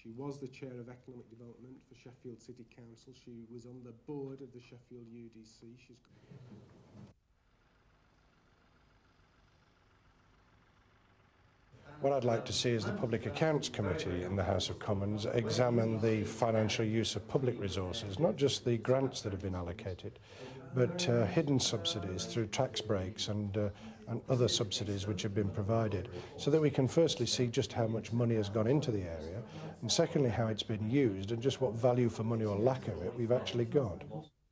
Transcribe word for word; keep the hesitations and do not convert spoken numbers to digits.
She was the Chair of Economic Development for Sheffield City Council. She was on the board of the Sheffield U D C. She's What I'd like to see is the Public Accounts Committee in the House of Commons examine the financial use of public resources, not just the grants that have been allocated, but uh, hidden subsidies through tax breaks and, uh, and other subsidies which have been provided, so that we can firstly see just how much money has gone into the area, and secondly how it's been used and just what value for money or lack of it we've actually got.